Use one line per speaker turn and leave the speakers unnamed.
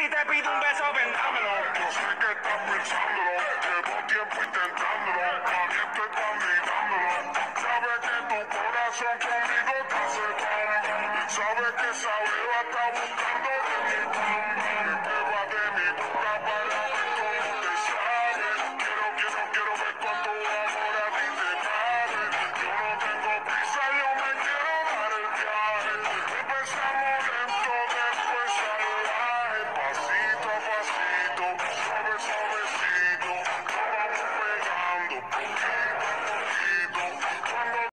si te pido un beso, vendámelo.
Yo sé que estás pensándolo, llevo tiempo intentándolo, caliente cuando dándolo. Sabes que tu corazón conmigo te hace tan. Sabes que esa beba está buscando de mi pan.